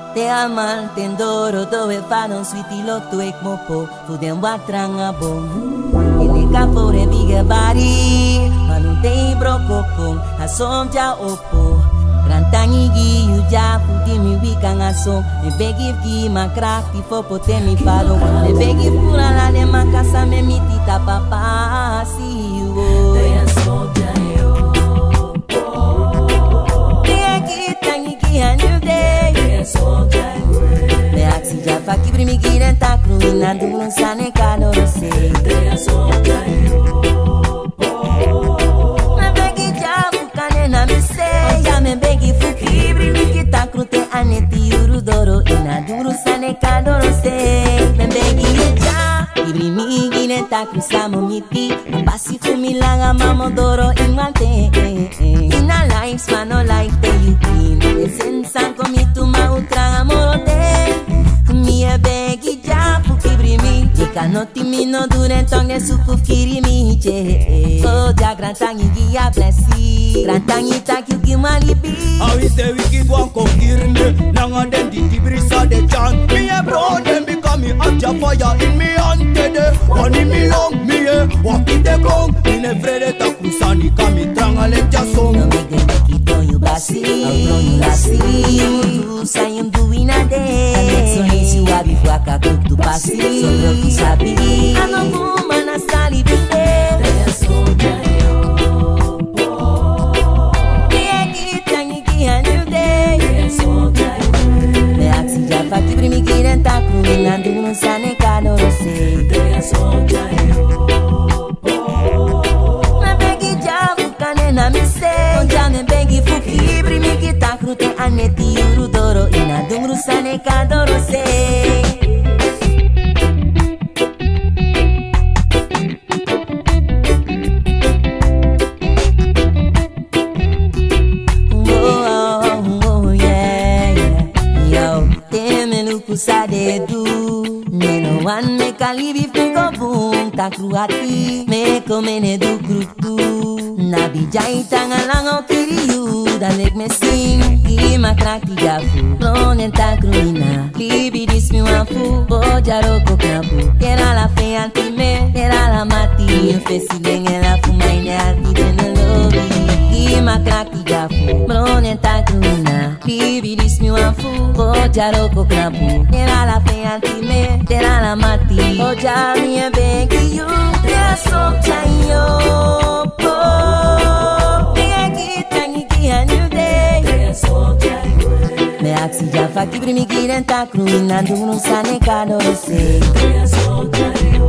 Te amal, ten doro, doe fanon sweetie lo tu ek mopo, fu den watranga bom. Ele capo re bige bari, manu te broko kong, asom ja opo. Grantangi gi you ja fu di mi wikang asom, me begi gi ma krafti fo pote mi falo, me begi pura la de makasa me mitita papa si you. Te asom ja yo. Te aki tangi gi anyu de. Me aksi jafa kibri mi giren takru ina dulun sane kadoro se. Me begi jafu kane na mi se. Ya me begi fu kibri mi gitakru te aneti uru doro ina dulun sane kadoro se. Me begi ja kibri mi giren takru samo miti. Basi fu milanga mamo doro imante. Ina lives mano like te yukin. Esen sanko mi tu ma utranga morote. Mi e begi ja fu kibri mi. Dika no timi no duren tonge suku kiri mi che. Oh ja grantangi gia blessi. Grantangi tak yu gi malibi. Awi se wiki gwan ko kirne. Nanga den di tibrisa de chan. Mi e bro den become me aja fire in me ante de. Wani mi long mi e waki de gong. Ine frede takusani kami tranga le jasong. No me den beki don you basi. I'll you lasi. You sayum doing a day. So lazy wabi fuaka cook to pasi. So rocky sabi. Ano woman a sali binde. Te so jayo. Niegi tangi gi anyu day. Te so jayo. Me aksi jafa kibri mi giren takru minandu no sane kadoro se. Te so jayo. Me begi jafu kane na mi se. Onja me begi fu kibri mi gitakru te aneti uru doro ina dungru sane kadoro se. Sade du Neno wan me kalibi figo boom Takruati me komene du kruku Nabi jai tangalango kiriu Dan mek me sing Kima kraki gafu Lonen takruina Libi dis mi wafu Bojaro kokapu Kera la fe antime Kera la mati Fesi denge la fumaine Arti dene lobi Kima kraki gafu Lonen takruina Libi dis mi wafu Bojaro kokapu Kera la fe antime Kera la mati Oja mi e begi you Te asom chayo po Me aksi jafa kibri mi giren takru inandu no sane kadoro se.